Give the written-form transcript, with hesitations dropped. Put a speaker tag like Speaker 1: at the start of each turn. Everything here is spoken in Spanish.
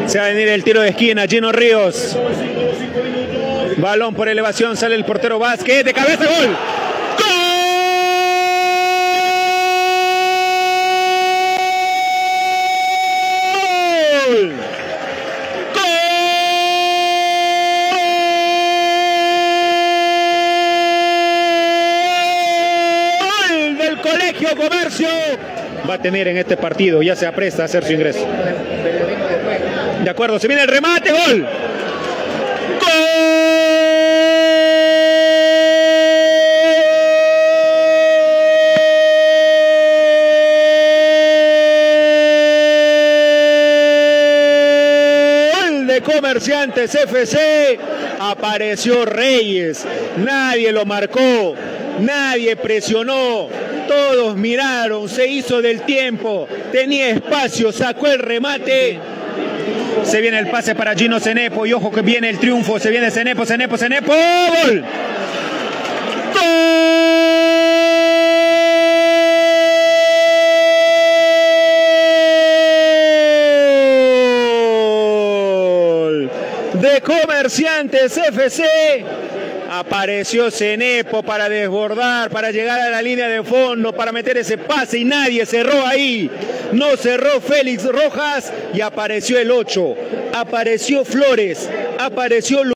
Speaker 1: Se va a venir el tiro de esquina, Gino Ríos. Balón por elevación, sale el portero Vázquez, de cabeza, gol. Colegio Comercio va a tener en este partido, ya se apresta a hacer su ingreso. De acuerdo, se viene el remate, gol. Gol de Comerciantes FC. Apareció Reyes, nadie lo marcó, nadie presionó. Todos miraron, se hizo del tiempo, tenía espacio, sacó el remate. Se viene el pase para Gino Cenepo y ojo que viene el triunfo, se viene Cenepo, ¡gol! ¡Gol! De Comerciantes FC. Apareció Cenepo para desbordar, para llegar a la línea de fondo, para meter ese pase y nadie cerró ahí. No cerró Félix Rojas y apareció el 8. Apareció Flores, apareció